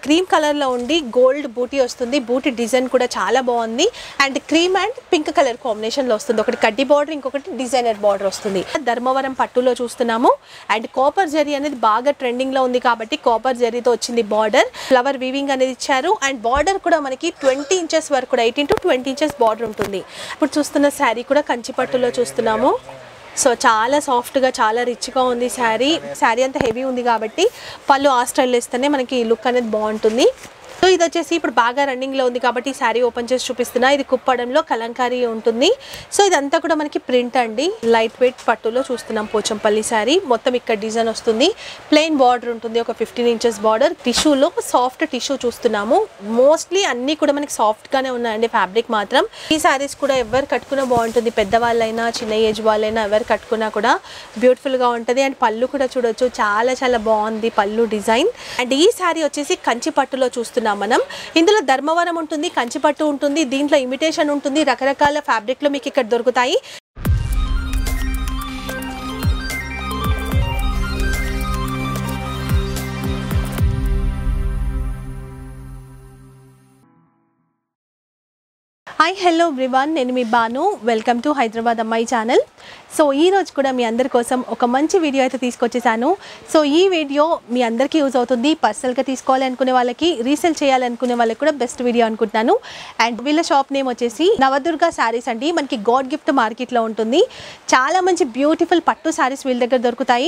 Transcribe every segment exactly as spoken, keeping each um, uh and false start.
Cream colour లో ఉండి gold బూటీ వస్తుంది. బూటీ డిజైన్ కూడా చాలా బాగుంది. And cream and pink colour combination లో వస్తుంది. ఒకటి కడ్డీ బార్డర్, ఇంకొకటి డిజైనర్ బార్డర్ వస్తుంది. ధర్మవరం పట్టులో చూస్తున్నాము. అండ్ కాపర్ జరీ అనేది బాగా ట్రెండింగ్ లో ఉంది కాబట్టి కాపర్ జరీతో వచ్చింది బార్డర్. ఫ్లవర్ వీవింగ్ అనేది ఇచ్చారు. అండ్ బార్డర్ కూడా మనకి ట్వంటీ ఇంచెస్ వరకు కూడా eighteen to twenty inches border ఉంటుంది. ఇప్పుడు చూస్తున్న శారీ కూడా కంచి పట్టులో చూస్తున్నాము. సో చాలా సాఫ్ట్గా చాలా రిచ్గా ఉంది శారీ. శారీ అంతా హెవీ ఉంది కాబట్టి పళ్ళు ఆ స్టైల్లో ఇస్తేనే మనకి లుక్ అనేది బాగుంటుంది. సో ఇది వచ్చేసి ఇప్పుడు బాగా రన్నింగ్లో ఉంది కాబట్టి ఈ శారీ ఓపెన్ చేసి చూపిస్తున్నా. ఇది కుప్పడంలో కలంకారీ ఉంటుంది. సో ఇదంతా కూడా మనకి ప్రింట్ అండి. లైట్ వెయిట్ పట్టులో చూస్తున్నాం. పోచంపల్లి శారీ మొత్తం ఇక్కడ డిజైన్ వస్తుంది. ప్లెయిన్ బార్డర్ ఉంటుంది. ఒక ఫిఫ్టీన్ ఇంచెస్ బార్డర్. టిష్యూలో సాఫ్ట్ టిష్యూ చూస్తున్నాము. మోస్ట్లీ అన్నీ కూడా మనకి సాఫ్ట్గానే ఉన్నాయండి. ఫ్యాబ్రిక్ మాత్రం ఈ శారీస్ కూడా ఎవరు కట్టుకున్నా బాగుంటుంది. పెద్దవాళ్ళైనా చిన్న ఏజ్ వాళ్ళైనా ఎవరు కట్టుకున్నా కూడా బ్యూటిఫుల్గా ఉంటుంది. అండ్ పళ్ళు కూడా చూడొచ్చు. చాలా చాలా బాగుంది పళ్ళు డిజైన్. అండ్ ఈ శారీ వచ్చేసి కంచి పట్టులో చూస్తున్నాం మనం. ఇందులో ధర్మవరం ఉంటుంది, కంచిపట్టు ఉంటుంది, దీంట్లో ఇమిటేషన్ ఉంటుంది. రకరకాల ఫ్యాబ్రిక్లు మీకు ఇక్కడ దొరుకుతాయి. హాయ్ హలో ఎవ్రీవన్, నేను మీ బాను. వెల్కమ్ టు హైదరాబాద్ అమ్మాయి ఛానల్. సో ఈ రోజు కూడా మీ అందరి కోసం ఒక మంచి వీడియో అయితే తీసుకొచ్చేసాను. సో ఈ వీడియో మీ అందరికీ యూజ్ అవుతుంది. పర్సనల్గా తీసుకోవాలి అనుకునే వాళ్ళకి, రీసేల్ చేయాలి అనుకునే వాళ్ళకి కూడా బెస్ట్ వీడియో అనుకుంటున్నాను. అండ్ వీళ్ళ షాప్ నేమ్ వచ్చేసి నవదుర్గ శారీస్ అండి. మనకి గాడ్ గిఫ్ట్ మార్కెట్లో ఉంటుంది. చాలా మంచి బ్యూటిఫుల్ పట్టు శారీస్ వీళ్ళ దగ్గర దొరుకుతాయి.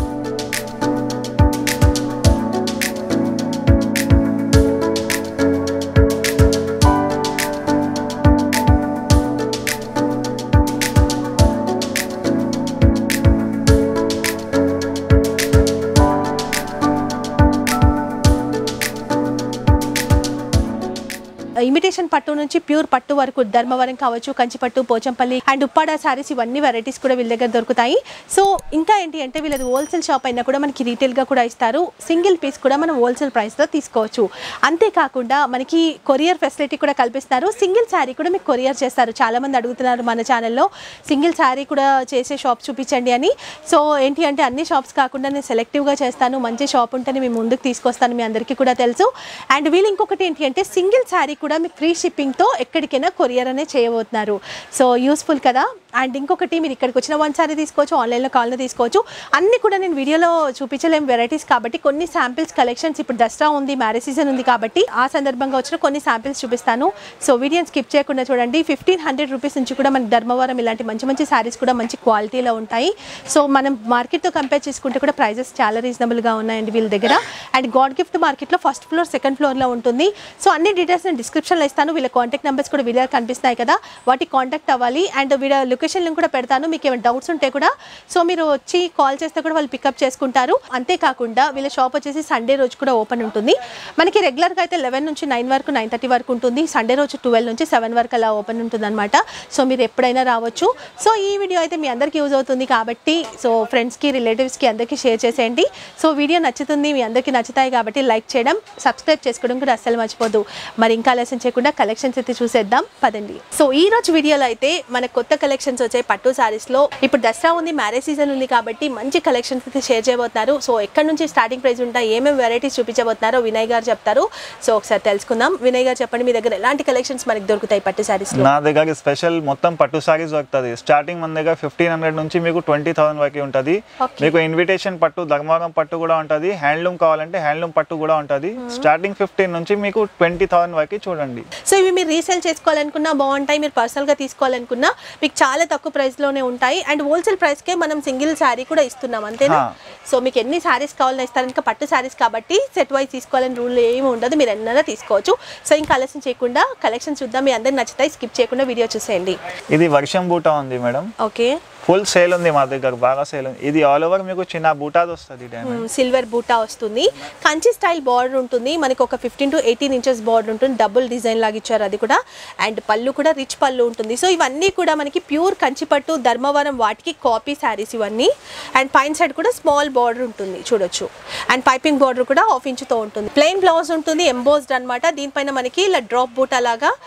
ఇమిటేషన్ పట్టు నుంచి ప్యూర్ పట్టు వరకు ధర్మవరం కావచ్చు, కంచిపట్టు, పోచంపల్లి అండ్ ఉప్పాడ శారీస్ ఇవన్నీ వెరైటీస్ కూడా వీళ్ళ దగ్గర దొరుకుతాయి. సో ఇంకా ఏంటి అంటే వీళ్ళది హోల్సేల్ షాప్ అయినా కూడా మనకి రీటైల్గా కూడా ఇస్తారు. సింగిల్ పీస్ కూడా మనం హోల్సేల్ ప్రైస్లో తీసుకోవచ్చు. అంతేకాకుండా మనకి కొరియర్ ఫెసిలిటీ కూడా కల్పిస్తారు. సింగిల్ శారీ కూడా మీకు కొరియర్ చేస్తారు. చాలామంది అడుగుతున్నారు మన ఛానల్లో సింగిల్ శారీ కూడా చేసే షాప్ చూపించండి అని. సో ఏంటి అంటే అన్ని షాప్స్ కాకుండా నేను సెలెక్టివ్గా చేస్తాను. మంచి షాప్ ఉంటేనే మేము ముందుకు తీసుకొస్తాను, మీ అందరికీ కూడా తెలుసు. అండ్ వీళ్ళు ఇంకొకటి ఏంటి అంటే సింగిల్ శారీ కూడా మీకు ఫ్రీ షిప్పింగ్తో ఎక్కడికైనా కొరియర్ అనే చేయబోతున్నారు. సో యూస్ఫుల్ కదా. అండ్ ఇంకొకటి మీరు ఇక్కడికి వచ్చిన వన్ సారీ తీసుకోవచ్చు, ఆన్లైన్లో కాల్ని తీసుకోవచ్చు. అన్నీ కూడా నేను వీడియోలో చూపించలేము వెరైటీస్ కాబట్టి కొన్ని శాంపిల్స్ కలెక్షన్స్. ఇప్పుడు దసరా ఉంది, మ్యారేజ్ సీజన్ ఉంది కాబట్టి ఆ సందర్భంగా వచ్చిన కొన్ని శాంపిల్స్ చూపిస్తాను. సో వీడియోని స్కిప్ చేయకుండా చూడండి. ఫిఫ్టీన్ హండ్రెడ్ రూపీస్ నుంచి కూడా మనకి ధర్మవరం ఇలాంటి మంచి మంచి శారీస్ కూడా మంచి క్వాలిటీలో ఉంటాయి. సో మనం మార్కెట్తో కంపేర్ చేసుకుంటే కూడా ప్రైజెస్ చాలా రీజనబుల్గా ఉన్నాయండి వీళ్ళ దగ్గర. అండ్ గాడ్ గిఫ్ట్ మార్కెట్లో ఫస్ట్ ఫ్లోర్, సెకండ్ ఫ్లోర్లో ఉంటుంది. సో అన్ని డీటెయిల్స్ నేను డిస్క్రిప్షన్లో ఇస్తాను. వీళ్ళ కాంటాక్ట్ నెంబర్స్ కూడా వీళ్ళ కనిపిస్తాయి కదా, వాటికి కాంటాక్ట్ అవ్వాలి. అండ్ వీళ్ళ లొకేషన్ లింక్ కూడా పెడతాను. మీకు ఏమైనా డౌట్స్ ఉంటే కూడా సో మీరు వచ్చి కాల్ చేస్తే కూడా వాళ్ళు పికప్ చేసుకుంటారు. అంతేకాకుండా వీళ్ళ షాప్ వచ్చేసి సండే రోజు కూడా ఓపెన్ ఉంటుంది. మనకి రెగ్యులర్గా అయితే లెవెన్ నుంచి నైన్ వరకు, నైన్ థర్టీ వరకు ఉంటుంది. సండే రోజు ట్వెల్వ్ నుంచి సెవెన్ వరకు అలా ఓపెన్ ఉంటుంది అనమాట. సో మీరు ఎప్పుడైనా రావచ్చు. సో ఈ వీడియో అయితే మీ అందరికీ యూజ్ అవుతుంది కాబట్టి సో ఫ్రెండ్స్కి, రిలేటివ్స్కి అందరికీ షేర్ చేసేయండి. సో వీడియో నచ్చుతుంది, మీ అందరికీ నచ్చుతాయి కాబట్టి లైక్ చేయడం, సబ్స్క్రైబ్ చేసుకోవడం కూడా అస్సలు మర్చిపోద్దు. మరి ఇంకా ఆలస్యం చేయకుండా కలెక్షన్స్ అయితే చూసేద్దాం పదండి. సో ఈ రోజు వీడియోలో అయితే మన కొత్త కలెక్షన్స్ వచ్చాయి పట్టు సారీస్ లో. ఇప్పుడు దసరా ఉంది, మ్యారేజ్ సీజన్ ఉంది కాబట్టి మంచి కలెక్షన్స్ అయితే షేర్ చేయబోతున్నారు. సో ఎక్కడ నుంచి స్టార్టింగ్ ప్రైస్ ఉంటాయి, ఏమేమి వెరైటీస్ చూపించబోతున్నారో వినయ్ గారు చెప్తారు. సో ఒకసారి తెలుసుకుందాం. వినయ్ గారు చెప్పండి, మీ దగ్గర ఎలాంటి కలెక్షన్స్ మనకి దొరుకుతాయి పట్టు సారీస్ లో? నా దగ్గర స్పెషల్ మొత్తం పట్టు సారీస్ దొరుకుతుంది. స్టార్టింగ్ మన దగ్గర ఫిఫ్టీన్ హండ్రెడ్ నుంచి మీకు ట్వంటీ థౌసండ్ వరకు ఉంటుంది. మీకు ఇన్విటేషన్ పట్టు, ధర్మవరం పట్టు కూడా ఉంటుంది. హ్యాండ్లూమ్ కావాలంటే హ్యాండ్లూమ్ పట్టు కూడా ఉంటుంది. స్టార్టింగ్ ఫిఫ్టీన్ నుంచి మీకు ట్వంటీ థౌసండ్ వరకు చూడండి. సో ఇవి మీరు రీసేల్ చేసుకోవాలనుకున్నా బాగుంటాయి, మీరు పర్సనల్ గా తీసుకోవాలనుకున్నా మీకు చాలా తక్కువ ప్రైస్ లోనే ఉంటాయి. అండ్ హోల్సేల్ ప్రైస్ కే మనం సింగిల్ శారీ కూడా ఇస్తున్నాం, అంతేనా? సో మీకు ఎన్ని శారీస్ కావాలని ఇస్తారు, ఇంకా పట్టు శారీస్ కాబట్టి సెట్ వైజ్ తీసుకోవాలని రూల్ ఏమి ఉండదు, మీరు ఎన్నైనా తీసుకోవచ్చు. సో ఇంకా ఆలస్యం చేయకుండా కలెక్షన్ చూద్దాం. మీ అందరికి నచ్చుతాయి, స్కిప్ చేయకుండా వీడియో చూసేయండి. ఇది వర్షం బూటా ఉంది మేడం. ఓకే, ఫుల్ సేల్ ఉంది మా దగ్గర, బాగా సేల్ ఉంది. ఇది ఆల్ ఓవర్ మీకు చిన్న బూటాది వస్తుంది, సిల్వర్ బూటా వస్తుంది. కంచి స్టైల్ బార్డర్ ఉంటుంది. మనకి ఒక fifteen to eighteen inches border ఉంటుంది. డబుల్ డిజైన్ లాగా ఇచ్చారు అది కూడా. అండ్ పళ్ళు కూడా రిచ్ పళ్ళు ఉంటుంది. సో ఇవన్నీ కూడా మనకి ప్యూర్ కంచిపట్టు, ధర్మవరం వాటికి కాపీ శారీస్ ఇవన్నీ. అండ్ పైన సైడ్ కూడా స్మాల్ బార్డర్ ఉంటుంది చూడొచ్చు. అండ్ పైపింగ్ బార్డర్ కూడా హాఫ్ ఇంచుతో ఉంటుంది. ప్లెయిన్ బ్లౌజ్ ఉంటుంది, ఎంబోస్డ్ అనమాట. దీనిపైన మనకి ఇలా డ్రాప్ బూటా లాగా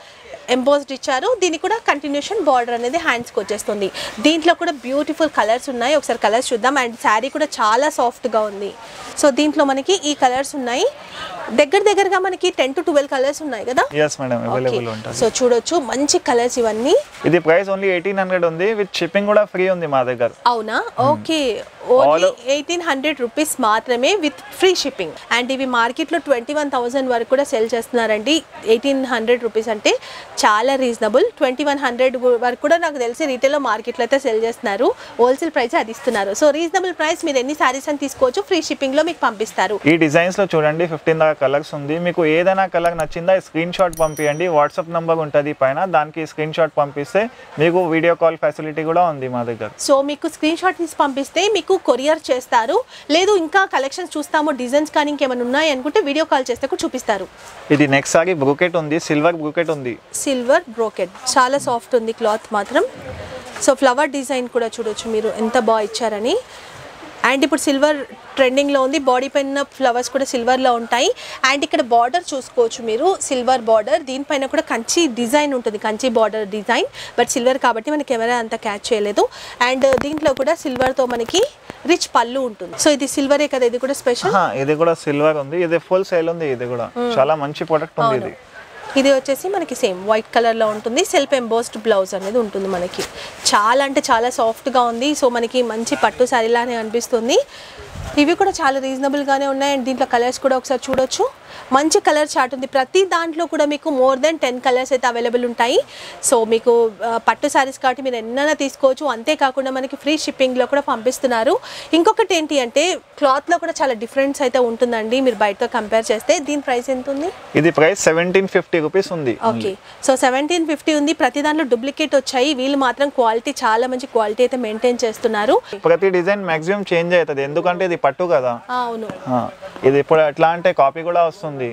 ఎంబోస్డ్ ఇచ్చారు. దీనికి కూడా కంటిన్యూషన్ బార్డర్ అనేది హ్యాండ్స్కి వచ్చేస్తుంది. దీంట్లో కూడా బ్యూటిఫుల్ కలర్స్ ఉన్నాయి, ఒకసారి కలర్స్ చూద్దాం. అండ్ శారీ కూడా చాలా సాఫ్ట్గా ఉంది. సో దీంట్లో మనకి ఈ కలర్స్ ఉన్నాయి, దగ్గర దగ్గరగా మనకి టెన్ టు ట్వెల్వ్ కలర్స్ ఉన్నాయి కదా. yes madam available ఉంటుంది. సో చూడొచ్చు మంచి కలర్స్ ఇవన్నీ. ఇది ప్రైస్ ఓన్లీ ఎయిటీన్ హండ్రెడ్ ఉంది, విత్ షిప్పింగ్ కూడా ఫ్రీ ఉంది మా దగ్గర. అవునా, okay. Only eighteen hundred rupees మాత్రమే విత్ ఫ్రీ షిప్పింగ్. అండ్ ఇవి మార్కెట్లో ట్వంటీ వన్ థౌసండ్ వరకు కూడా సెల్ చేస్తున్నారండి. ఎయిటీన్ హండ్రెడ్ రూపీస్ అంటే చాలా రీజనబుల్. ట్వంటీ వన్ హండ్రెడ్ వరకు కూడా నాకు తెలిసి రీటైల్లో మార్కెట్లో అయితే సెల్ చేస్తున్నారు. హోల్సేల్ ప్రైస్ అది ఇస్తున్నారు. సో రీజనబుల్ ప్రైస్, మీరు ఎన్ని సారీస్ అని తీసుకోవచ్చు, ఫ్రీ షిప్పింగ్లో మీకు పంపిస్తారు. ఈ డిజైన్స్ లో చూడండి ఫిఫ్టీన్ దాకా కలర్స్ ఉంది. మీకు ఏదైనా కలర్ నచ్చిందా స్క్రీన్ షాట్ పంపించండి. వాట్సాప్ నంబర్ ఉంటుంది పైన, దానికి స్క్రీన్ షాట్ పంపిస్తే మీకు వీడియో కాల్ ఫెసిలిటీ కూడా ఉంది మా దగ్గర. సో మీకు స్క్రీన్ షాట్ తీసి పంపిస్తే మీకు కొరియర్ చేస్తారు. లేదు ఇంకా కలెక్షన్స్ చూస్తాము, డిజైన్స్ కానీ ఇంకేమైనా ఉన్నాయి అనుకుంటే వీడియో కాల్ చేస్తే కూడా చూపిస్తారు. ఇది నెక్స్ట్ సారీ బ్రొకెట్ ఉంది, సిల్వర్ బ్రొకెట్ ఉంది. సిల్వర్ బ్రోకెట్ చాలా సాఫ్ట్ ఉంది క్లాత్ మాత్రం. సో ఫ్లవర్ డిజైన్ కూడా చూడొచ్చు మీరు ఎంత బాగా ఇచ్చారని. అండ్ ఇప్పుడు సిల్వర్ ట్రెండింగ్లో ఉంది, బాడీ పైన ఫ్లవర్స్ కూడా సిల్వర్లో ఉంటాయి. అండ్ ఇక్కడ బార్డర్ చూసుకోవచ్చు మీరు, సిల్వర్ బార్డర్, దీనిపైన కూడా కంచి డిజైన్ ఉంటుంది, Kanchi border design. But silver కాబట్టి మన కెమెరా అంతా క్యాచ్ చేయలేదు. అండ్ దీంట్లో కూడా సిల్వర్తో మనకి రిచ్ పళ్ళు ఉంటుంది. సో ఇది సిల్వరే కదా, ఇది కూడా స్పెషల్. ఇది కూడా సిల్వర్ ఉంది, ఇది ఫుల్ సేల్ ఉంది. ఇది కూడా చాలా మంచి ప్రొడక్ట్ ఉంది. ఇది ఇది వచ్చేసి మనకి సేమ్ వైట్ కలర్లో ఉంటుంది. సెల్ఫ్ ఎంబోస్డ్ బ్లౌజ్ అనేది ఉంటుంది మనకి. చాలా అంటే చాలా సాఫ్ట్గా ఉంది. సో మనకి మంచి పట్టు శారీలానే అనిపిస్తుంది. ఇవి కూడా చాలా రీజనబుల్గానే ఉన్నాయి. అండ్ దీంట్లో కలర్స్ కూడా ఒకసారి చూడొచ్చు, మంచి కలర్ చార్ట్ ఉంది. ప్రతి దాంట్లో కూడా మీకు మోర్ దెన్ టెన్ కలర్స్ అయితే అవైలబుల్ ఉంటాయి. సో మీకు పట్టు శారీస్ కాబట్టి మీరు ఎన్నైనా తీసుకోవచ్చు. అంతేకాకుండా మనకి ఫ్రీ షిప్పింగ్లో కూడా పంపిస్తున్నారు. ఇంకొకటి ఏంటి అంటే క్లాత్లో కూడా చాలా డిఫరెన్స్ అయితే ఉంటుందండి మీరు బయటతో కంపేర్ చేస్తే. దీని ప్రైస్ ఎంత ఉంది? ఇది ప్రైస్ సెవెంటీన్ ఫిఫ్టీ రూపీస్ ఉంది. ఓకే, సో సెవెంటీన్ ఫిఫ్టీ ఉంది. ప్రతి దాంట్లో డూప్లికేట్ వచ్చాయి, వీళ్ళు మాత్రం క్వాలిటీ చాలా మంచి క్వాలిటీ అయితే మెయింటైన్ చేస్తున్నారు. ప్రతి డిజైన్ మాక్సిమం చేంజ్ అవుతుంది, ఎందుకంటే ఇది పట్టు కదా. అవును, ఇది ఇప్పుడు ఎట్లా అంటే కాపీ కూడా వస్తుంది.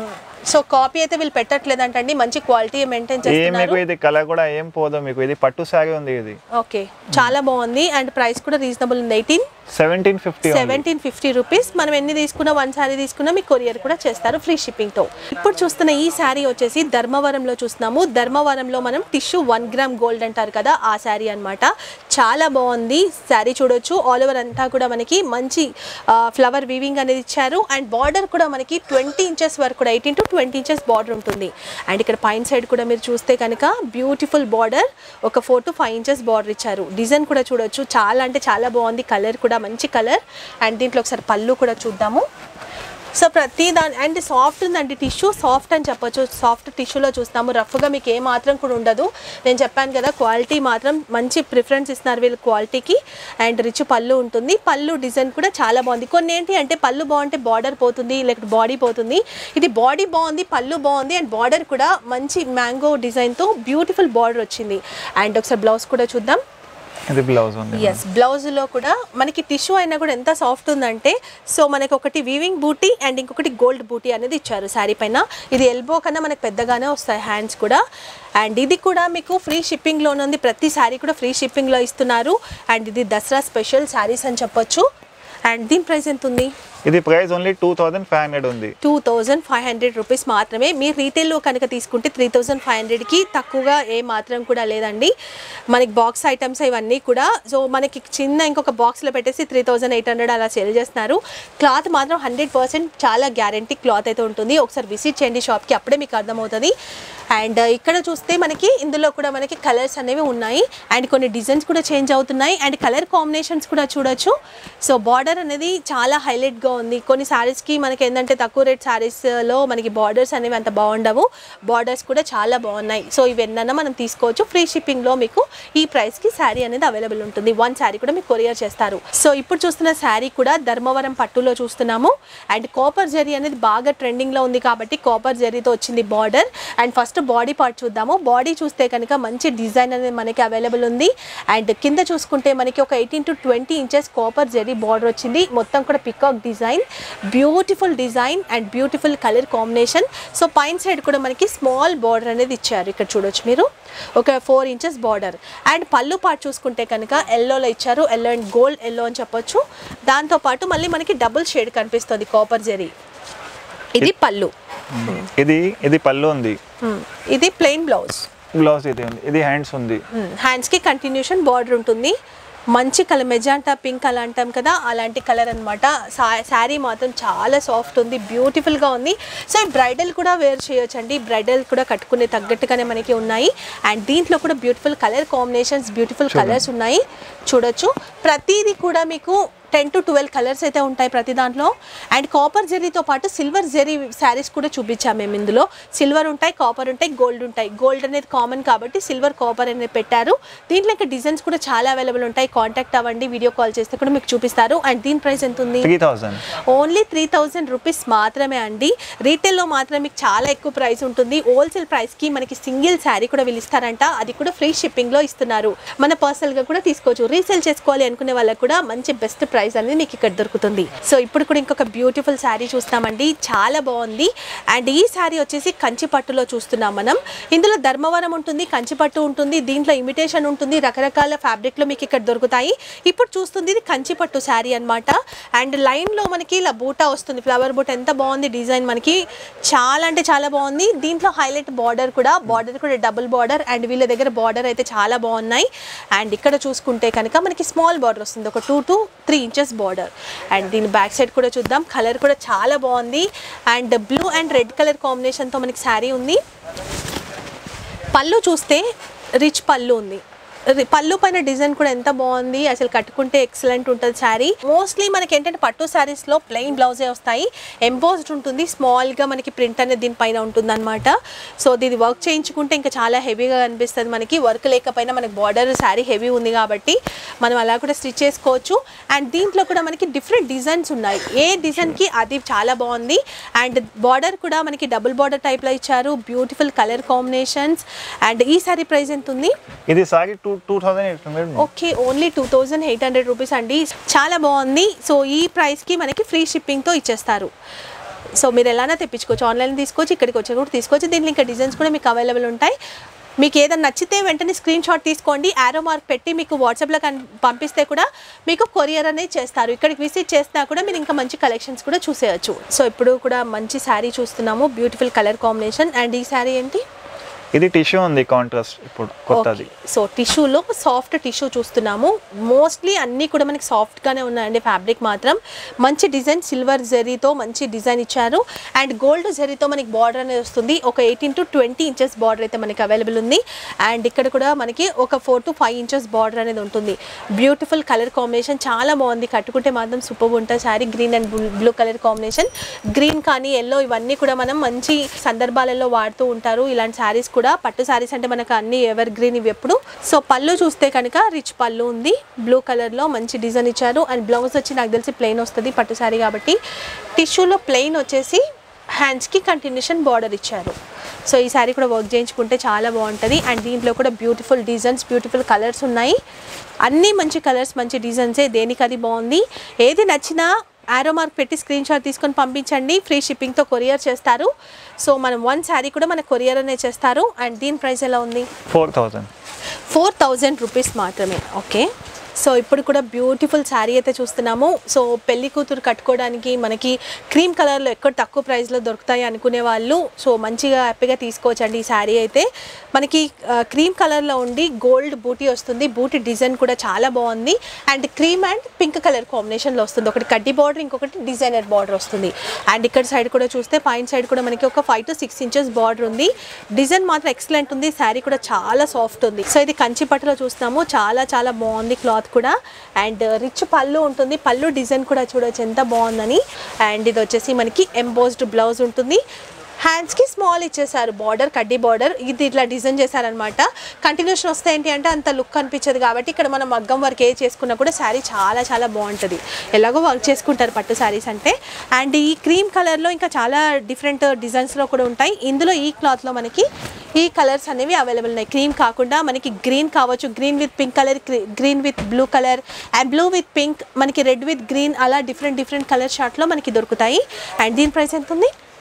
సో కాపీ అయితే వీళ్ళు పెట్టట్లేదంటండి, మంచి క్వాలిటీ మెయింటైన్ చేస్తున్నారు. ఇది కలర్ కూడా ఏం పోదు మీకు, ఇది పట్టు సారీ ఉంది ఇది. ఓకే, చాలా బాగుంది. అండ్ ప్రైస్ కూడా రీజనబుల్ ఉంది, eighteen seventeen fifty seventeen fifty rupees. మనం ఎన్ని తీసుకున్నా వన్ శారీ తీసుకున్నా మీకు కొరియర్ కూడా చేస్తారు ఫ్రీ షిప్పింగ్ తో. ఇప్పుడు చూస్తున్న ఈ శారీ వచ్చేసి ధర్మవరంలో చూస్తున్నాము. ధర్మవరంలో మనం టిష్యూ వన్ గ్రామ్ గోల్డ్ అంటారు కదా, ఆ శారీ అన్నమాట. చాలా బాగుంది శారీ, చూడొచ్చు. ఆల్ ఓవర్ అంతా కూడా మనకి మంచి ఫ్లవర్ వీవింగ్ అనేది ఇచ్చారు. అండ్ బార్డర్ కూడా మనకి ట్వంటీ ఇంచెస్ వరకు కూడా eighteen to twenty inches border ఉంటుంది. అండ్ ఇక్కడ పైన సైడ్ కూడా మీరు చూస్తే కనుక బ్యూటిఫుల్ బార్డర్, ఒక four to five inches border ఇచ్చారు. డిజైన్ కూడా చూడొచ్చు, చాలా అంటే చాలా బాగుంది. కలర్ కూడా మంచి కలర్. అండ్ దీంట్లో ఒకసారి పళ్ళు కూడా చూద్దాము. సో ప్రతి దాని అండ్ సాఫ్ట్ ఉందండి, టిష్యూ సాఫ్ట్ అని చెప్పొచ్చు. సాఫ్ట్ టిష్యూలో చూస్తాము, రఫ్గా మీకు ఏ మాత్రం కూడా ఉండదు. నేను చెప్పాను కదా క్వాలిటీ మాత్రం మంచి ప్రిఫరెన్స్ ఇస్తున్నారు వీళ్ళు క్వాలిటీకి. అండ్ రిచ్ పళ్ళు ఉంటుంది, పళ్ళు డిజైన్ కూడా చాలా బాగుంది. కొన్ని ఏంటి అంటే పళ్ళు బాగుంటే బార్డర్ పోతుంది, లేకపోతే బాడీ పోతుంది. ఇది బాడీ బాగుంది, పళ్ళు బాగుంది, అండ్ బార్డర్ కూడా మంచి మ్యాంగో డిజైన్తో బ్యూటిఫుల్ బార్డర్ వచ్చింది. అండ్ ఒకసారి బ్లౌజ్ కూడా చూద్దాం. ఇది బ్లౌజ్ ఉంది. ఎస్, బ్లౌజ్లో కూడా మనకి టిష్యూ అయినా కూడా ఎంత సాఫ్ట్ ఉందంటే, సో మనకి ఒకటి వీవింగ్ బూటీ అండ్ ఇంకొకటి గోల్డ్ బూటీ అనేది ఇచ్చారు శారీ పైన. ఇది ఎల్బో కన్నా మనకి పెద్దగానే వస్తాయి హ్యాండ్స్ కూడా. అండ్ ఇది కూడా మీకు ఫ్రీ షిప్పింగ్లోనే ఉంది, ప్రతి శారీ కూడా ఫ్రీ షిప్పింగ్లో ఇస్తున్నారు. అండ్ ఇది దసరా స్పెషల్ శారీస్ అని చెప్పొచ్చు. అండ్ దీని ప్రైస్ ఎంత ఉంది? ఇది price only two thousand five hundred ఉంది. Two thousand five hundred rupees మాత్రమే. మీరు రీటైల్లో కనుక తీసుకుంటే త్రీ థౌజండ్ ఫైవ్ హండ్రెడ్కి తక్కువగా ఏ మాత్రం కూడా లేదండి. మనకి బాక్స్ ఐటమ్స్ ఇవన్నీ కూడా. సో మనకి చిన్న ఇంకొక బాక్స్లో పెట్టేసి త్రీ థౌజండ్ ఎయిట్ హండ్రెడ్ అలా సేల్ చేస్తున్నారు. క్లాత్ మాత్రం హండ్రెడ్ పర్సెంట్ చాలా గ్యారంటీ క్లాత్ అయితే ఉంటుంది. ఒకసారి విజిట్ చేయండి షాప్కి, అప్పుడే మీకు అర్థమవుతుంది. అండ్ ఇక్కడ చూస్తే మనకి ఇందులో కూడా మనకి కలర్స్ అనేవి ఉన్నాయి. అండ్ కొన్ని డిజైన్స్ కూడా చేంజ్ అవుతున్నాయి. అండ్ కలర్ కాంబినేషన్స్ కూడా చూడొచ్చు. సో బార్డర్ అనేది చాలా హైలైట్గా ఉంది. కొన్ని శారీస్కి మనకి ఏంటంటే తక్కువ రేట్ శారీస్లో మనకి బార్డర్స్ అనేవి అంత బాగుండవు, బార్డర్స్ కూడా చాలా బాగున్నాయి. సో ఇవన్నీ మనం తీసుకోవచ్చు. ఫ్రీ షిప్పింగ్లో మీకు ఈ ప్రైస్కి శారీ అనేది అవైలబుల్ ఉంటుంది. వన్ శారీ కూడా మీకు కొరియర్ చేస్తారు. సో ఇప్పుడు చూస్తున్న శారీ కూడా ధర్మవరం పట్టులో చూస్తున్నాము. అండ్ కాపర్ జరీ అనేది బాగా ట్రెండింగ్లో ఉంది కాబట్టి కాపర్ జరీతో వచ్చింది బార్డర్. అండ్ ఫస్ట్ బాడీ పార్ట్ చూద్దాము. బాడీ చూస్తే కనుక మంచి డిజైన్ అనేది మనకి అవైలబుల్ ఉంది. అండ్ కింద చూసుకుంటే మనకి ఒక eighteen to twenty inches copper zari border వచ్చింది. మొత్తం కూడా peacock design, beautiful design and beautiful colour combination. So పైన సైడ్ కూడా మనకి స్మాల్ బార్డర్ అనేది ఇచ్చారు. ఇక్కడ చూడొచ్చు మీరు, ఒక ఫోర్ ఇంచెస్ బార్డర్. అండ్ పళ్ళు పార్ట్ చూసుకుంటే కనుక ఎల్లోలో ఇచ్చారు, ఎల్లో అండ్ గోల్డ్ ఎల్లో అని చెప్పొచ్చు. దాంతోపాటు మళ్ళీ మనకి డబుల్ షేడ్ కనిపిస్తుంది కాపర్ జరీ. ఇది పళ్ళు. ఇది ఇది పళ్ళు ఉంది, ఇది ప్లెయిన్ బ్లౌజ్. బ్లౌజ్ ఇది ఉంది, ఇది హ్యాండ్స్ ఉంది. హ్యాండ్స్ కి కంటిన్యూషన్ బార్డర్ ఉంటుంది. మంచి కలర్ మెజాంటా పింక్ అలా అంటాం కదా, అలాంటి కలర్ అనమాట. శారీ మాత్రం చాలా సాఫ్ట్ ఉంది, బ్యూటిఫుల్గా ఉంది. సో బ్రైడల్ కూడా వేర్ చేయొచ్చు అండి, బ్రైడల్ కూడా కట్టుకునే తగ్గట్టుగానే మనకి ఉన్నాయి. అండ్ దీంట్లో కూడా beautiful colour combinations, beautiful colours ఉన్నాయి చూడొచ్చు. ప్రతిదీ కూడా మీకు టెన్ టు ట్వెల్వ్ కలర్స్ అయితే ఉంటాయి ప్రతి దాంట్లో. అండ్ కాపర్ జెరీతో పాటు సిల్వర్ జెరీ శారీస్ కూడా చూపించాము మేము. ఇందులో సిల్వర్ ఉంటాయి, కాపర్ ఉంటాయి, గోల్డ్ ఉంటాయి. గోల్డ్ అనేది కామన్ కాబట్టి సిల్వర్ కాపర్ అనేది పెట్టారు. దీంట్లో ఇంకా డిజైన్స్ కూడా చాలా అవైలబుల్ ఉంటాయి. కాంటాక్ట్ అవ్వండి, వీడియో కాల్ చేస్తే కూడా మీకు చూపిస్తారు. అండ్ దీని ప్రైస్ ఎంత ఉంది? ఓన్లీ త్రీ థౌసండ్ రూపీస్ మాత్రమే అండి. రీటైల్లో మాత్రం మీకు చాలా ఎక్కువ ప్రైస్ ఉంటుంది. హోల్సేల్ ప్రైస్కి మనకి సింగిల్ శారీ కూడా వీళ్ళు ఇస్తారంట, అది కూడా ఫ్రీ షిప్పింగ్లో ఇస్తున్నారు. మన పర్సనల్గా కూడా తీసుకోవచ్చు. రీసేల్ చేసుకోవాలి అనుకునే వాళ్ళకి కూడా మంచి బెస్ట్ ప్రైస్ అనేది మీకు ఇక్కడ దొరుకుతుంది. సో ఇప్పుడు కూడా ఇంకొక బ్యూటిఫుల్ శారీ చూస్తామండి, చాలా బాగుంది. అండ్ ఈ శారీ వచ్చేసి కంచి పట్టులో చూస్తున్నాం మనం. ఇందులో ధర్మవరం ఉంటుంది, కంచి పట్టు ఉంటుంది, దీంట్లో ఇమిటేషన్ ఉంటుంది, రకరకాల ఫ్యాబ్రిక్లో మీకు ఇక్కడ దొరుకుతాయి. ఇప్పుడు చూస్తుంది ఇది కంచి పట్టు శారీ అనమాట. అండ్ లైన్లో మనకి ఇలా బూటా వస్తుంది, ఫ్లవర్ బూటా. ఎంత బాగుంది డిజైన్, మనకి చాలా అంటే చాలా బాగుంది. దీంట్లో హైలైట్ బార్డర్ కూడా, బార్డర్ కూడా డబుల్ బార్డర్. అండ్ వీళ్ళ దగ్గర బార్డర్ అయితే చాలా బాగున్నాయి. అండ్ ఇక్కడ చూసుకుంటే కనుక మనకి స్మాల్ బార్డర్ వస్తుంది, ఒక two to three inches border. And దీని బ్యాక్ సైడ్ కూడా చూద్దాం, కలర్ కూడా చాలా బాగుంది. And blue and red colour కాంబినేషన్తో మనకి శారీ ఉంది. పళ్ళు చూస్తే రిచ్ పళ్ళు ఉంది, పళ్ళు పైన డిజైన్ కూడా ఎంత బాగుంది, అసలు కట్టుకుంటే ఎక్సలెంట్ ఉంటుంది శారీ. మోస్ట్లీ మనకి ఏంటంటే పట్టు శారీస్లో ప్లెయిన్ బ్లౌజే వస్తాయి, ఎంబోస్డ్ ఉంటుంది, స్మాల్గా మనకి ప్రింట్ అనేది దీనిపైన ఉంటుంది అనమాట. సో దీన్ని వర్క్ చేయించుకుంటే ఇంకా చాలా హెవీగా అనిపిస్తుంది మనకి. వర్క్ లేకపోయినా మనకి బార్డర్ శారీ హెవీ ఉంది కాబట్టి మనం అలా కూడా స్టిచ్ చేసుకోవచ్చు. అండ్ దీంట్లో కూడా మనకి డిఫరెంట్ డిజైన్స్ ఉన్నాయి, ఏ డిజైన్కి అది చాలా బాగుంది. అండ్ బార్డర్ కూడా మనకి డబుల్ బార్డర్ టైప్లో ఇచ్చారు, బ్యూటిఫుల్ కలర్ కాంబినేషన్స్. అండ్ ఈ శారీ ప్రైస్ ఎంత ఉంది? ఇది sari two thousand eight hundred. Okay, only two thousand eight hundred rupees అండి, చాలా బాగుంది. సో ఈ ప్రైస్కి మనకి ఫ్రీ షిప్పింగ్తో ఇచ్చేస్తారు. సో మీరు ఎలానా తెప్పించుకోవచ్చు, ఆన్లైన్ తీసుకోవచ్చు, ఇక్కడికి వచ్చి కూడా తీసుకోవచ్చు. దీంట్లో ఇంకా డిజైన్స్ కూడా మీకు అవైలబుల్ ఉంటాయి. మీకు ఏదైనా నచ్చితే వెంటనే స్క్రీన్ షాట్ తీసుకోండి, యారో మార్క్ పెట్టి మీకు వాట్సాప్లో పంపిస్తే కూడా మీకు కొరియర్ అనేది చేస్తారు. ఇక్కడికి విజిట్ చేసినా కూడా మీరు ఇంకా మంచి కలెక్షన్స్ కూడా చూసేయచ్చు. సో ఇప్పుడు కూడా మంచి శారీ చూస్తున్నాము, బ్యూటిఫుల్ కలర్ కాంబినేషన్. అండ్ ఈ శారీ ఏంటి? ఇది టిష్యూ ఉంది, కాంట్రాస్ట్ ఇప్పుడు కొత్తది. సో టిష్యూలో సాఫ్ట్ టిష్యూ చూస్తున్నాము. మోస్ట్లీ అన్నీ కూడా మనకి సాఫ్ట్గానే ఉన్నాయండి. ఫ్యాబ్రిక్ మాత్రం మంచి డిజైన్, సిల్వర్ జెరీతో మంచి డిజైన్ ఇచ్చారు. అండ్ గోల్డ్ జెరీతో మనకి బార్డర్ అనేది వస్తుంది, ఒక eighteen to twenty inches border అయితే మనకి అవైలబుల్ ఉంది. అండ్ ఇక్కడ కూడా మనకి ఒక four to five inches border అనేది ఉంటుంది. బ్యూటిఫుల్ కలర్ కాంబినేషన్, చాలా బాగుంది, కట్టుకుంటే మాత్రం సూపర్ ఉంటుంది sari. Green and blue colour combination, green కానీ ఎల్లో ఇవన్నీ కూడా మనం మంచి సందర్భాలలో వాడుతూ ఉంటారు ఇలాంటి శారీస్ కూడా. పట్టు శారీస్ అంటే మనకు అన్ని ఎవర్ గ్రీన్ ఇవి ఎప్పుడు. సో పళ్ళు చూస్తే కనుక రిచ్ పళ్ళు ఉంది, బ్లూ కలర్ లో మంచి డిజైన్ ఇచ్చారు. అండ్ బ్లౌజ్ వచ్చి నాకు తెలిసి ప్లెయిన్ వస్తుంది పట్టు శారీ కాబట్టి. టిష్యూలో ప్లెయిన్ వచ్చేసి హ్యాండ్స్కి కంటిన్యూషన్ బార్డర్ ఇచ్చారు. సో ఈ శారీ కూడా వర్క్ చేయించుకుంటే చాలా బాగుంటుంది. అండ్ దీంట్లో కూడా బ్యూటిఫుల్ డిజైన్స్, బ్యూటిఫుల్ కలర్స్ ఉన్నాయి. అన్నీ మంచి కలర్స్, మంచి డిజైన్సే, దేనికి అది బాగుంది. ఏది నచ్చినా యారో మార్క్ పెట్టి స్క్రీన్ షాట్ తీసుకొని పంపించండి, ఫ్రీ షిప్పింగ్తో కొరియర్ చేస్తారు. సో మనం వన్ శారీ కూడా మన కొరియర్ అనే చేస్తారు. అండ్ దీని ప్రైస్ ఎలా ఉంది? Four thousand four thousand rupees మాత్రమే. ఓకే, సో ఇప్పుడు కూడా బ్యూటిఫుల్ శారీ అయితే చూస్తున్నాము. సో పెళ్లి కూతురు కట్టుకోవడానికి మనకి క్రీమ్ కలర్లో ఎక్కడ తక్కువ ప్రైస్లో దొరుకుతాయి అనుకునే వాళ్ళు సో మంచిగా హ్యాపీగా తీసుకోవచ్చండి. ఈ శారీ అయితే మనకి క్రీమ్ కలర్లో ఉండి గోల్డ్ బూటీ వస్తుంది, బూటీ డిజైన్ కూడా చాలా బాగుంది. And cream and pink colour కాంబినేషన్లో వస్తుంది, ఒకటి కడ్డీ బార్డర్, ఇంకొకటి డిజైనర్ బార్డర్ వస్తుంది. అండ్ ఇక్కడ సైడ్ కూడా చూస్తే పైన సైడ్ కూడా మనకి ఒక five to six inches border ఉంది. డిజైన్ మాత్రం ఎక్సలెంట్ ఉంది, శారీ కూడా చాలా సాఫ్ట్ ఉంది. సో ఇది కంచి పట్టులో చూస్తున్నాము, చాలా చాలా బాగుంది క్లాత్ కూడా. అండ్ రిచ్ పళ్ళు ఉంటుంది, పళ్ళు డిజైన్ కూడా చూడొచ్చు ఎంత బాగుందని. అండ్ ఇది వచ్చేసి మనకి ఎంబోస్డ్ బ్లౌజ్ ఉంటుంది. హ్యాండ్స్కి స్మాల్ ఇచ్చేసారు బార్డర్, కడ్డీ బార్డర్, ఇది ఇట్లా డిజైన్ చేశారనమాట. కంటిన్యూషన్ వస్తే ఏంటి అంటే అంత లుక్ అనిపించదు కాబట్టి ఇక్కడ మనం మగ్గం వర్క్ ఏ చేసుకున్నా కూడా శారీ చాలా చాలా బాగుంటుంది. ఎలాగో వర్క్ చేసుకుంటారు పట్టు శారీస్ అంటే. అండ్ ఈ క్రీమ్ కలర్లో ఇంకా చాలా డిఫరెంట్ డిజైన్స్లో కూడా ఉంటాయి. ఇందులో ఈ క్లాత్లో మనకి ఈ కలర్స్ అనేవి అవైలబుల్ ఉన్నాయి. క్రీమ్ కాకుండా మనకి గ్రీన్ కావచ్చు, green with pink colour, green with blue colour, and blue with pink, మనకి రెడ్ విత్ గ్రీన్, అలా డిఫరెంట్ డిఫరెంట్ కలర్ షార్ట్లో మనకి దొరుకుతాయి. అండ్ దీని ప్రైస్ ఎంత ఉంది?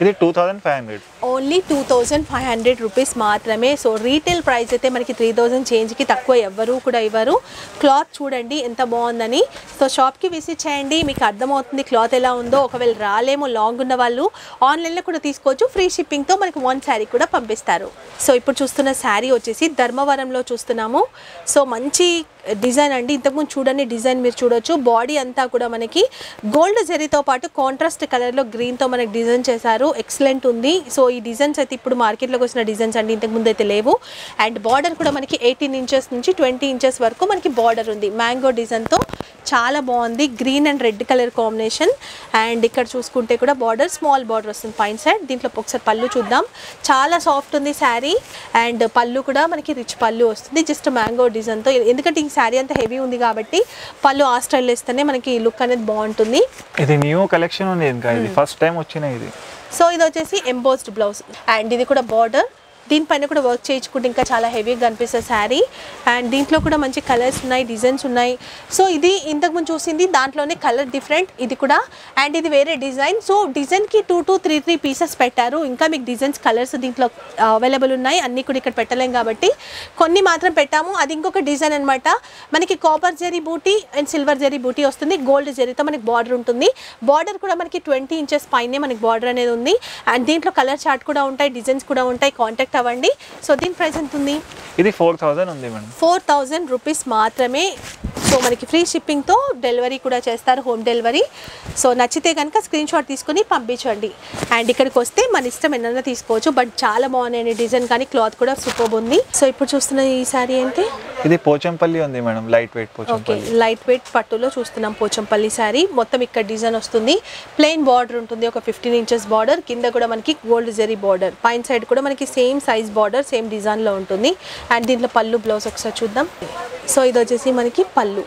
ఇది two thousand five hundred only two thousand five hundred rupees మాత్రమే. సో రీటైల్ ప్రైస్ అయితే మనకి త్రీ థౌజండ్ చేంజ్కి తక్కువ ఎవ్వరూ కూడా ఇవ్వరు. క్లాత్ చూడండి ఎంత బాగుందని. సో షాప్కి విజిట్ చేయండి, మీకు అర్థమవుతుంది క్లాత్ ఎలా ఉందో. ఒకవేళ రాలేమో లాంగ్ ఉన్న వాళ్ళు ఆన్లైన్లో కూడా తీసుకోవచ్చు, ఫ్రీ షిప్పింగ్తో మనకి వన్ శారీ కూడా పంపిస్తారు. సో ఇప్పుడు చూస్తున్న శారీ వచ్చేసి ధర్మవరంలో చూస్తున్నాము. సో మంచి డిజైన్ అండి. ఇంతకుముందు చూడండి డిజైన్ మీరు చూడొచ్చు. బాడీ అంతా కూడా మనకి గోల్డ్ జరీతో పాటు కాంట్రాస్ట్ కలర్లో గ్రీన్తో మనకి డిజైన్ చేశారు. ఎక్సలెంట్ ఉంది. సో ఈ డిజైన్స్ అయితే ఇప్పుడు మార్కెట్లోకి వచ్చిన డిజైన్స్ అండి, ఇంతకుముందు అయితే లేవు. అండ్ బార్డర్ కూడా మనకి ఎయిటీన్ ఇంచెస్ నుంచి ట్వంటీ ఇంచెస్ వరకు మనకి బార్డర్ ఉంది. మ్యాంగో డిజైన్తో చాలా బాగుంది. Green and red colour combination. And ఇక్కడ చూసుకుంటే కూడా బార్డర్ స్మాల్ బార్డర్ వస్తుంది పైన సైడ్. దీంట్లో ఒకసారి పళ్ళు చూద్దాం. చాలా సాఫ్ట్ ఉంది శారీ. అండ్ పళ్ళు కూడా మనకి రిచ్ పళ్ళు వస్తుంది జస్ట్ మ్యాంగో డిజైన్తో. ఎందుకంటే ఈ శారీ అంతా హెవీ ఉంది కాబట్టి పళ్ళు ఆ స్టైల్ వేస్తేనే మనకి లుక్ అనేది బాగుంటుంది. ఇది న్యూ కలెక్షన్ ఉంది, ఇంకా ఇది ఫస్ట్ టైం వచ్చిన ఇది. సో ఇది వచ్చేసి ఎంబోస్డ్ బ్లౌజ్ అండ్ ఇది కూడా బార్డర్. దీనిపైన కూడా వర్క్ చేయించుకుంటే ఇంకా చాలా హెవీగా కనిపిస్తుంది శారీ. అండ్ దీంట్లో కూడా మంచి కలర్స్ ఉన్నాయి, డిజైన్స్ ఉన్నాయి. సో ఇది ఇంతకుముందు చూసింది దాంట్లోనే కలర్ డిఫరెంట్ ఇది కూడా. అండ్ ఇది వేరే డిజైన్. సో డిజైన్కి two two three three pieces పెట్టారు. ఇంకా మీకు డిజైన్స్ కలర్స్ దీంట్లో అవైలబుల్ ఉన్నాయి. అన్నీ కూడా ఇక్కడ పెట్టలేం కాబట్టి కొన్ని మాత్రం పెట్టాము. అది ఇంకొక డిజైన్ అనమాట. మనకి కాపర్ జరీ బూటీ అండ్ సిల్వర్ జరీ బూటీ వస్తుంది. గోల్డ్ జరీతో మనకి బార్డర్ ఉంటుంది. బార్డర్ కూడా మనకి ట్వంటీ ఇంచెస్ పైనే మనకి బార్డర్ అనేది ఉంది. అండ్ దీంట్లో కలర్ చార్ట్ కూడా ఉంటాయి, డిజైన్స్ కూడా ఉంటాయి. కాంటాక్ట్ అవ్వండి. సో దీని ప్రైస్ ఎంత ఉంది? ఇది ఫోర్ థౌజండ్ ఉంది మేడం. ఫోర్ థౌజండ్ రూపీస్ మాత్రమే. సో మనకి ఫ్రీ షిప్పింగ్తో డెలివరీ కూడా చేస్తారు, హోమ్ డెలివరీ. సో నచ్చితే కనుక స్క్రీన్ షాట్ తీసుకుని పంపించండి. అండ్ ఇక్కడికి వస్తే మన ఇష్టం ఎన్నైనా తీసుకోవచ్చు. బట్ చాలా బాగున్నాయి డిజైన్, కానీ క్లాత్ కూడా సూపర్ ఉంది. సో ఇప్పుడు చూస్తున్న ఈ సారీ ఏంటి? ఇది పోచంపల్లి ఉంది madam, light weight Pochampally. Okay, light weight పట్టులో చూస్తున్నాం పోచంపల్లి సారీ. మొత్తం ఇక్కడ డిజైన్ వస్తుంది. ప్లెయిన్ బార్డర్ ఉంటుంది, ఒక ఫిఫ్టీన్ ఇంచెస్ బార్డర్. కింద కూడా మనకి గోల్డ్ జరీ బార్డర్. పైన సైడ్ కూడా మనకి సేమ్ సైజ్ బార్డర్, సేమ్ డిజైన్లో ఉంటుంది. అండ్ దీంట్లో పళ్ళు బ్లౌజ్ ఒకసారి చూద్దాం. సో ఇది వచ్చేసి మనకి పళ్ళు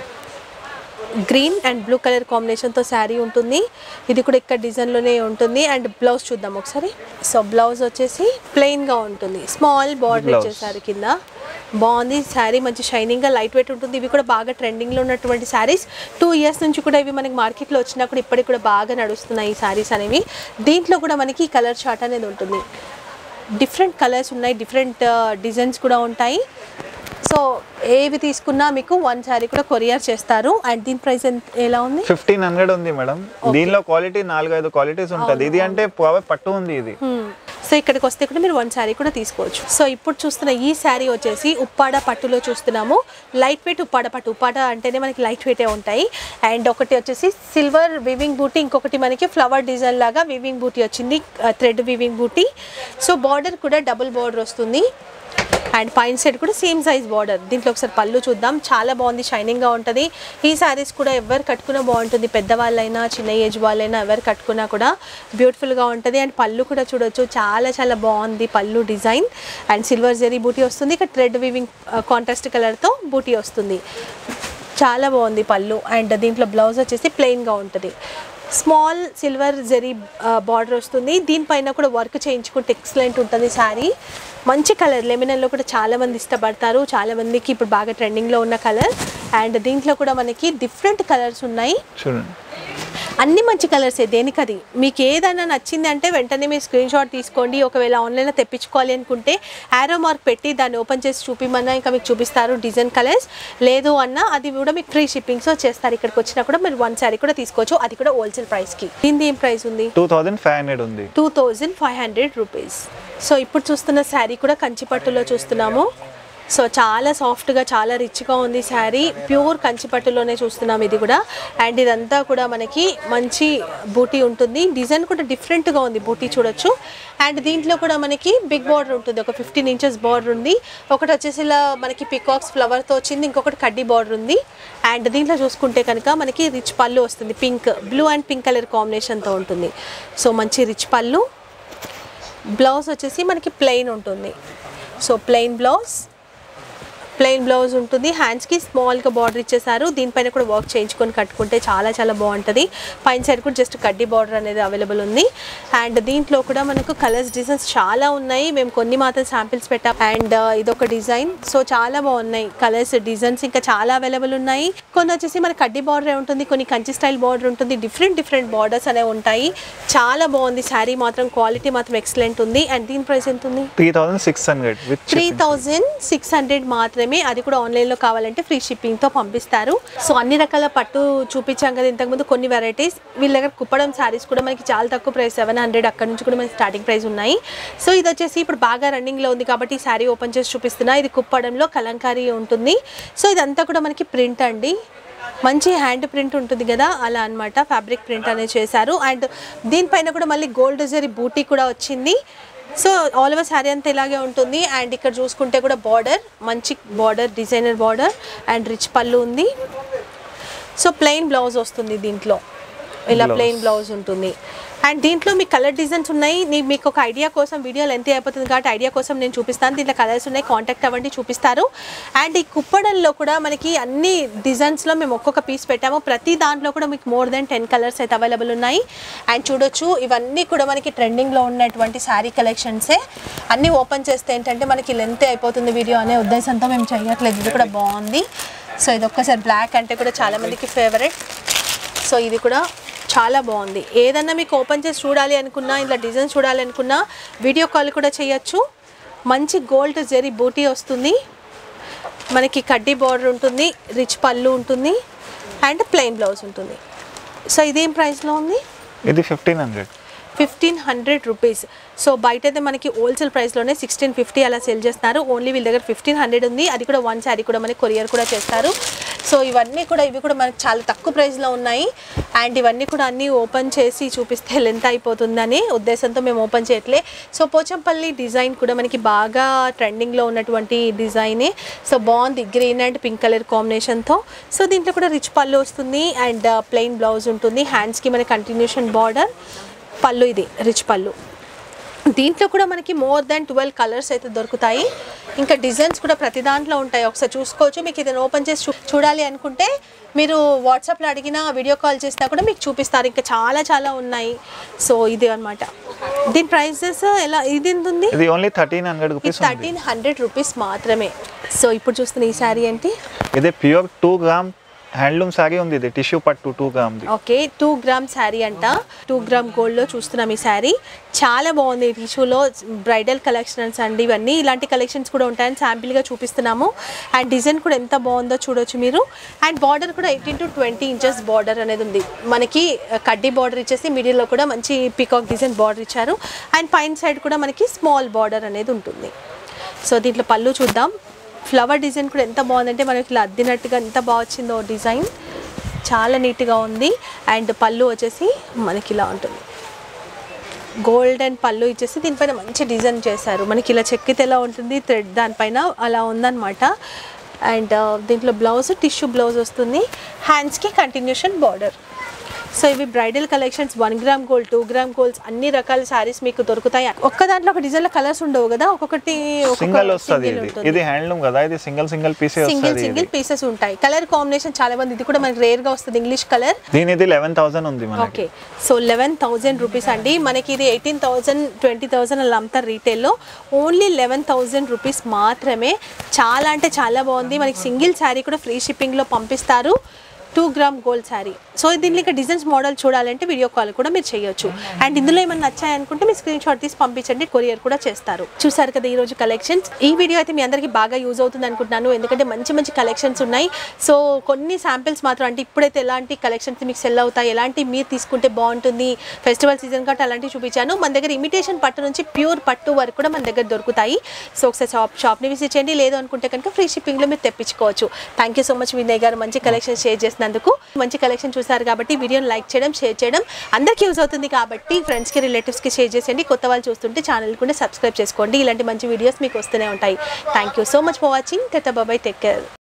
గ్రీన్ అండ్ బ్లూ కలర్ కాంబినేషన్తో శారీ ఉంటుంది. ఇది కూడా ఇక్కడ డిజైన్లోనే ఉంటుంది. అండ్ బ్లౌజ్ చూద్దాం ఒకసారి. సో బ్లౌజ్ వచ్చేసి ప్లెయిన్గా ఉంటుంది, స్మాల్ బార్డర్ ఇచ్చేసారు కింద. బాగుంది శారీ, మంచి షైనింగ్గా లైట్ వెయిట్ ఉంటుంది. ఇవి కూడా బాగా ట్రెండింగ్లో ఉన్నటువంటి శారీస్. టూ ఇయర్స్ నుంచి కూడా ఇవి మనకి మార్కెట్లో వచ్చినా కూడా ఇప్పటికి కూడా బాగా నడుస్తున్నాయి ఈ శారీస్ అనేవి. దీంట్లో కూడా మనకి కలర్ చార్ట్ అనేది ఉంటుంది. డిఫరెంట్ కలర్స్ ఉన్నాయి, డిఫరెంట్ డిజైన్స్ కూడా ఉంటాయి. సో ఏవి తీసుకున్నా మీకు వన్ శారీ కూడా కొరియర్ చేస్తారు. అండ్ దీని ప్రైస్ ఎలా ఉంది? ఫిఫ్టీన్ హండ్రెడ్ ఉంది మేడం. దీనిలో క్వాలిటీ నాలుగైదు క్వాలిటీస్ ఉంటుంది. ఇది అంటే పట్టు ఉంది ఇది. సో ఇక్కడికి వస్తే కూడా మీరు వన్ శారీ కూడా తీసుకోవచ్చు. సో ఇప్పుడు చూస్తున్న ఈ శారీ వచ్చేసి ఉప్పాడ పట్టులో చూస్తున్నాము. లైట్ వెయిట్ ఉప్పాడ పట్టు. ఉప్పాడ అంటేనే మనకి లైట్ వెయిటే ఉంటాయి. అండ్ ఒకటి వచ్చేసి సిల్వర్ వివింగ్ బూటీ, ఇంకొకటి మనకి ఫ్లవర్ డిజైన్ లాగా వివింగ్ బూటీ వచ్చింది, థ్రెడ్ వివింగ్ బూటీ. సో బార్డర్ కూడా డబుల్ బార్డర్ వస్తుంది. అండ్ పైన సైడ్ కూడా సేమ్ సైజ్ బార్డర్. దీంట్లో ఒకసారి పళ్ళు చూద్దాం. చాలా బాగుంది, షైనింగ్గా ఉంటుంది. ఈ శారీస్ కూడా ఎవరు కట్టుకున్నా బాగుంటుంది. పెద్దవాళ్ళైనా చిన్న ఏజ్ వాళ్ళైనా ఎవరు కట్టుకున్నా కూడా బ్యూటిఫుల్గా ఉంటుంది. అండ్ పళ్ళు కూడా చూడొచ్చు, చాలా చాలా బాగుంది పళ్ళు డిజైన్. అండ్ సిల్వర్ జరీ బూటీ వస్తుంది. ఇక్కడ థ్రెడ్ వీవింగ్ కాంట్రాస్ట్ కలర్తో బూటీ వస్తుంది. చాలా బాగుంది పళ్ళు. అండ్ దీంట్లో బ్లౌజ్ వచ్చేసి ప్లెయిన్గా ఉంటుంది. స్మాల్ సిల్వర్ జరీ బార్డర్ వస్తుంది. దీనిపైన కూడా వర్క్ చేయించుకుంటే ఎక్సలెంట్ ఉంటుంది శారీ. మంచి కలర్, లెమినల్లో కూడా చాలామంది ఇష్టపడతారు. చాలామందికి ఇప్పుడు బాగా ట్రెండింగ్లో ఉన్న కలర్. అండ్ దీంట్లో కూడా మనకి డిఫరెంట్ కలర్స్ ఉన్నాయి. చూడండి, అన్ని మంచి కలర్సే. దేనికది మీకు ఏదైనా నచ్చింది అంటే వెంటనే మీరు స్క్రీన్ షాట్ తీసుకోండి. ఒకవేళ ఆన్లైన్లో తెప్పించుకోవాలి అనుకుంటే యారో మార్క్ పెట్టి దాన్ని ఓపెన్ చేసి చూపిమన్నా ఇంకా మీకు చూపిస్తారు డిజైన్ కలర్స్. లేదు అన్న అది కూడా మీకు ఫ్రీ షిప్పింగ్స్ చేస్తారు. ఇక్కడికి వచ్చినా కూడా మీరు వన్ శారీ కూడా తీసుకోవచ్చు, అది కూడా హోల్సేల్ ప్రైస్కి. దీని ఏం ప్రైస్ ఉంది? టూ థౌజండ్ ఫైవ్ హండ్రెడ్ ఉంది. Two thousand five hundred rupees. So ఇప్పుడు చూస్తున్న శారీ కూడా కంచిపట్టులో చూస్తున్నాము. సో చాలా సాఫ్ట్గా, చాలా రిచ్గా ఉంది శారీ. ప్యూర్ కంచిపట్టులోనే చూస్తున్నాం ఇది కూడా. అండ్ ఇదంతా కూడా మనకి మంచి బూటీ ఉంటుంది. డిజైన్ కూడా డిఫరెంట్గా ఉంది, బూటీ చూడొచ్చు. అండ్ దీంట్లో కూడా మనకి బిగ్ బార్డర్ ఉంటుంది, ఒక ఫిఫ్టీన్ ఇంచెస్ బార్డర్ ఉంది. ఒకటి వచ్చేసి ఇలా మనకి పికాక్స్ ఫ్లవర్తో వచ్చింది, ఇంకొకటి కడ్డీ బార్డర్ ఉంది. అండ్ దీంట్లో చూసుకుంటే కనుక మనకి రిచ్ పళ్ళు వస్తుంది. Pink, blue and pink colour కాంబినేషన్తో ఉంటుంది. సో మంచి రిచ్ పళ్ళు. బ్లౌజ్ వచ్చేసి మనకి ప్లెయిన్ ఉంటుంది. So plain blouse. Plain blouse ఉంటుంది, హ్యాండ్స్కి స్మాల్గా బార్డర్ ఇచ్చేసారు. దీనిపైన కూడా వర్క్ చేయించుకొని కట్టుకుంటే చాలా చాలా బాగుంటుంది. పైన సైడ్ కూడా జస్ట్ కడ్డీ బార్డర్ అనేది అవైలబుల్ ఉంది. అండ్ దీంట్లో కూడా మనకు కలర్స్ డిజైన్స్ చాలా ఉన్నాయి, మేము కొన్ని మాత్రం శాంపిల్స్ పెట్టాం. అండ్ ఇదొక డిజైన్, సో చాలా బాగున్నాయి కలర్స్ డిజైన్స్, ఇంకా చాలా అవైలబుల్ ఉన్నాయి. కొన్ని వచ్చేసి మన కడ్డీ బార్డర్ ఉంటుంది, కొన్ని కంచి స్టైల్ బార్డర్ ఉంటుంది, డిఫరెంట్ డిఫరెంట్ బార్డర్స్ అనేవి ఉంటాయి. చాలా బాగుంది శారీ మాత్రం, క్వాలిటీ మాత్రం ఎక్సలెంట్ ఉంది. అండ్ దీని ప్రైస్ ఎంత ఉంది? Three thousand six hundred three thousand six hundred మాత్రమే. అది కూడా ఆన్లైన్లో కావాలంటే ఫ్రీ షిప్పింగ్తో పంపిస్తారు. సో అన్ని రకాల పట్టు చూపించాం కదా ఇంతకుముందు కొన్ని వెరైటీస్. వీళ్ళ దగ్గర కుప్పడం శారీస్ కూడా మనకి చాలా తక్కువ ప్రైస్, సెవెన్ హండ్రెడ్ అక్కడ నుంచి కూడా మనకి స్టార్టింగ్ ప్రైస్ ఉన్నాయి. సో ఇది వచ్చేసి ఇప్పుడు బాగా రన్నింగ్లో ఉంది కాబట్టి ఈ శారీ ఓపెన్ చేసి చూపిస్తున్నా. ఇది కుప్పడంలో కలంకారీ ఉంటుంది. సో ఇదంతా కూడా మనకి ప్రింట్ అండి, మంచి హ్యాండ్ ప్రింట్ ఉంటుంది కదా అలా అన్నమాట, ఫ్యాబ్రిక్ ప్రింట్ అనేది చేశారు. అండ్ దీనిపైన కూడా మళ్ళీ గోల్డ్ జరీ బూటీ కూడా వచ్చింది. సో ఆల్ ఓవర్ శారీ అంతా ఇలాగే ఉంటుంది. అండ్ ఇక్కడ చూసుకుంటే కూడా బార్డర్, మంచి border, designer border and rich పళ్ళు ఉంది. సో ప్లెయిన్ బ్లౌజ్ వస్తుంది దీంట్లో, ఇలా ప్లెయిన్ బ్లౌజ్ ఉంటుంది. అండ్ దీంట్లో మీకు కలర్ డిజైన్స్ ఉన్నాయి. మీకు ఒక ఐడియా కోసం వీడియో లెంత్ అయిపోతుంది కాబట్టి ఐడియా కోసం నేను చూపిస్తాను. దీంట్లో కలర్స్ ఉన్నాయి, కాంటాక్ట్ అవ్వండి, చూపిస్తారు. అండ్ ఈ కుప్పడంలో కూడా మనకి అన్ని డిజైన్స్లో మేము ఒక్కొక్క పీస్ పెట్టాము. ప్రతి దాంట్లో కూడా మీకు మోర్ దెన్ టెన్ కలర్స్ అయితే అవైలబుల్ ఉన్నాయి. అండ్ చూడొచ్చు ఇవన్నీ కూడా మనకి ట్రెండింగ్లో ఉన్నటువంటి శారీ కలెక్షన్సే. అన్నీ ఓపెన్ చేస్తే ఏంటంటే మనకి లెంత్ అయిపోతుంది వీడియో అనే ఉద్దేశంతో మేము చేయట్లేదు. ఇది కూడా బాగుంది. సో ఇది ఒక్కసారి బ్లాక్ అంటే కూడా చాలామందికి ఫేవరెట్. సో ఇది కూడా చాలా బాగుంది. ఏదన్నా మీకు ఓపెన్ చేసి చూడాలి అనుకున్నా, ఇలా డిజైన్ చూడాలి అనుకున్నా వీడియో కాల్ కూడా చేయొచ్చు. మంచి గోల్డ్ జరీ బూటీ వస్తుంది, మనకి కడ్డీ బార్డర్ ఉంటుంది, రిచ్ పళ్ళు ఉంటుంది అండ్ ప్లెయిన్ బ్లౌజ్ ఉంటుంది. సో ఇదేం ప్రైస్లో ఉంది? ఇది fifteen hundred fifteen hundred rupees. So బయట అయితే మనకి హోల్సేల్ ప్రైస్లోనే సిక్స్టీన్ ఫిఫ్టీ అలా సేల్ చేస్తున్నారు. ఓన్లీ వీళ్ళ దగ్గర ఫిఫ్టీన్ హండ్రెడ్ ఉంది. అది కూడా వన్ శారీ కూడా మనకి కొరియర్ కూడా చేస్తారు. సో ఇవన్నీ కూడా ఇవి కూడా మనకి చాలా తక్కువ ప్రైస్లో ఉన్నాయి. అండ్ ఇవన్నీ కూడా అన్నీ ఓపెన్ చేసి చూపిస్తే లెంత్ అయిపోతుందని ఉద్దేశంతో మేము ఓపెన్ చేయట్లే. సో పోచంపల్లి డిజైన్ కూడా మనకి బాగా ట్రెండింగ్లో ఉన్నటువంటి డిజైనే. సో బాగుంది, గ్రీన్ అండ్ పింక్ కలర్ కాంబినేషన్తో. సో దీంట్లో కూడా రిచ్ పళ్ళు వస్తుంది అండ్ ప్లెయిన్ బ్లౌజ్ ఉంటుంది. హ్యాండ్స్కి మనకి కంటిన్యూషన్ బార్డర్, పళ్ళు ఇది రిచ్ పళ్ళు. దీంట్లో కూడా మనకి మోర్ దాన్ ట్వెల్వ్ కలర్స్ అయితే దొరుకుతాయి. ఇంకా డిజైన్స్ కూడా ప్రతి దాంట్లో ఉంటాయి, ఒకసారి చూసుకోవచ్చు. మీకు ఇది ఓపెన్ చేసి చూడాలి అనుకుంటే మీరు వాట్సాప్లో అడిగినా వీడియో కాల్ చేసినా కూడా మీకు చూపిస్తారు. ఇంకా చాలా చాలా ఉన్నాయి. సో ఇది అనమాట. దీని ప్రైసెస్ ఎలా, ఇది ఎంత ఉంది? ఇది only thirteen hundred rupees thirteen hundred rupees మాత్రమే. సో ఇప్పుడు చూస్తున్న ఈ శారీ ఏంటి? ఇది pure two gram handloom sari ఉంది. ఇది టిష్యూ పట్టు two gram. Okay, two gram sari అంట. టూ గ్రామ్ గోల్డ్లో చూస్తున్నాం ఈ శారీ. చాలా బాగుంది. టిష్యూలో బ్రైడల్ కలెక్షన్స్ అండి ఇవన్నీ. ఇలాంటి కలెక్షన్స్ కూడా ఉంటాయని శాంపిల్గా చూపిస్తున్నాము. అండ్ డిజైన్ కూడా ఎంత బాగుందో చూడొచ్చు మీరు. అండ్ బార్డర్ కూడా eighteen to twenty inches border అనేది ఉంది. మనకి కడ్డీ బార్డర్ ఇచ్చేసి మిడిల్లో కూడా మంచి పీకాక్ డిజైన్ బార్డర్ ఇచ్చారు. అండ్ పైన సైడ్ కూడా మనకి స్మాల్ బార్డర్ అనేది ఉంటుంది. సో దీంట్లో పళ్ళు చూద్దాం. ఫ్లవర్ డిజైన్ కూడా ఎంత బాగుందంటే మనకి ఇలా అద్దినట్టుగా ఎంత బాగా వచ్చిందో డిజైన్, చాలా నీట్గా ఉంది. అండ్ పళ్ళు వచ్చేసి మనకి ఇలా ఉంటుంది, గోల్డెన్ పళ్ళు ఇచ్చేసి దీనిపైన మంచి డిజైన్ చేశారు. మనకి ఇలా చెక్కితే ఎలా ఉంటుంది థ్రెడ్ దానిపైన అలా ఉందన్నమాట. అండ్ దీంట్లో బ్లౌజ్ టిష్యూ బ్లౌజ్ వస్తుంది, హ్యాండ్స్కి కంటిన్యూషన్ బార్డర్. సో ఇవి bridal collections. One gram gold, two gram golds అన్ని రకాల శారీస్ మీకు దొరుకుతాయి. ఒక్క దాంట్లో ఒక డిజైన్ లో కలర్స్ ఉండవు కదా, ఒక్కొక్కటి సింగిల్ వస్తుంది. ఇది హ్యాండ్లూమ్ కదా, ఇది సింగిల్ సింగిల్ పీసెస్ వస్తాయి. సింగిల్ సింగిల్ పీసెస్ ఉంటాయి. కలర్ కాంబినేషన్ చాలా మంది, ఇది కూడా మనకి రేర్ గా వస్తుంది ఇంగ్లీష్ కలర్. దీనిది లెవెన్ థౌసండ్ ఉంది మనకి. Okay, so eleven thousand rupees అండి. మనకి ఇది ఎయిటీన్ థౌసండ్ ట్వంటీ థౌసండ్ అలా అమ్ముతారు రీటైల్లో. ఓన్లీ లెవెన్ థౌసండ్ రూపీస్ మాత్రమే. చాలా అంటే చాలా బాగుంది. మనకి సింగిల్ శారీ కూడా ఫ్రీ షిప్పింగ్ లో పంపిస్తారు. Two gram gold sari. So దీనిలో ఇంకా డిజైన్స్ మోడల్ చూడాలంటే వీడియో కాల్ కూడా మీరు చేయొచ్చు. అండ్ ఇందులో ఏమైనా నచ్చాయనుకుంటే మీరు స్క్రీన్ షాట్ తీసి పంపించండి, కొరియర్ కూడా చేస్తారు. చూసారు కదా ఈ రోజు కలెక్షన్స్. ఈ వీడియో అయితే మీ అందరికీ బాగా యూజ్ అవుతుంది అనుకుంటున్నాను, ఎందుకంటే మంచి మంచి కలెక్షన్స్ ఉన్నాయి. సో కొన్ని శాంపిల్స్ మాత్రం, అంటే ఇప్పుడైతే ఎలాంటి కలెక్షన్స్ మీకు సెల్ అవుతాయి, ఎలాంటి మీరు తీసుకుంటే బాగుంటుంది ఫెస్టివల్ సీజన్ కాబట్టి అలాంటివి చూపించాను. మన దగ్గర ఇమిటేషన్ పట్టు నుంచి ప్యూర్ పట్టు వరకు కూడా మన దగ్గర దొరుకుతాయి. సో ఒకసారి షాప్ షాప్ని విజిట్ చేయండి, లేదు అనుకుంటే కనుక ఫ్రీ షిప్పింగ్లో మీరు తెప్పించుకోవచ్చు. Thank you so much Vinay garu, మంచి కలెక్షన్ షేర్ చేసిన అందుకు. మంచి కలెక్షన్ చూసారు కాబట్టి వీడియోని లైక్ చేయడం, షేర్ చేయడం అందరికీ యూజ్ అవుతుంది కాబట్టి ఫ్రెండ్స్కి రిలేటివ్స్కి షేర్ చేసేయండి. కొత్త వాళ్ళు చూస్తుంటే ఛానల్ కూడా సబ్స్క్రైబ్ చేసుకోండి. ఇలాంటి మంచి వీడియోస్ మీకు వస్తూనే ఉంటాయి. Thank you so much for watching. టెటా బాబాయ్, టేక్ కేర్.